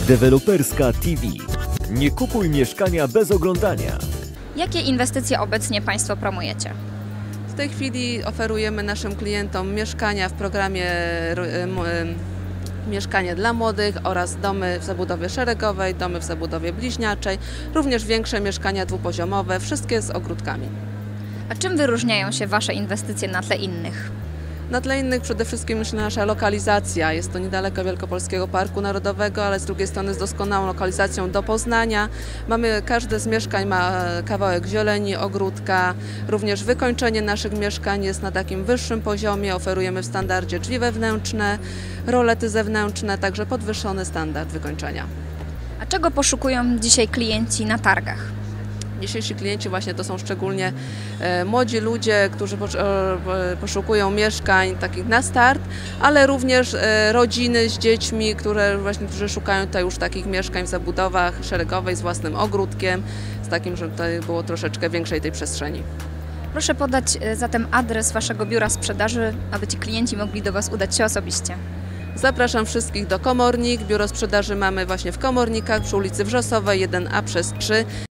Deweloperska TV. Nie kupuj mieszkania bez oglądania. Jakie inwestycje obecnie Państwo promujecie? W tej chwili oferujemy naszym klientom mieszkania w programie Mieszkanie dla młodych oraz domy w zabudowie szeregowej, domy w zabudowie bliźniaczej, również większe mieszkania dwupoziomowe, wszystkie z ogródkami. A czym wyróżniają się Wasze inwestycje na tle innych? Na tle innych przede wszystkim myślę nasza lokalizacja. Jest to niedaleko Wielkopolskiego Parku Narodowego, ale z drugiej strony z doskonałą lokalizacją do Poznania. Każde z mieszkań ma kawałek zieleni, ogródka. Również wykończenie naszych mieszkań jest na takim wyższym poziomie. Oferujemy w standardzie drzwi wewnętrzne, rolety zewnętrzne, także podwyższony standard wykończenia. A czego poszukują dzisiaj klienci na targach? Dzisiejsi klienci właśnie to są szczególnie młodzi ludzie, którzy poszukują mieszkań takich na start, ale również rodziny z dziećmi, którzy szukają tutaj już takich mieszkań w zabudowach szeregowej z własnym ogródkiem, z takim, żeby tutaj było troszeczkę większej tej przestrzeni. Proszę podać zatem adres Waszego biura sprzedaży, aby ci klienci mogli do Was udać się osobiście. Zapraszam wszystkich do Komornik. Biuro sprzedaży mamy właśnie w Komornikach przy ulicy Wrzosowej 1A/3.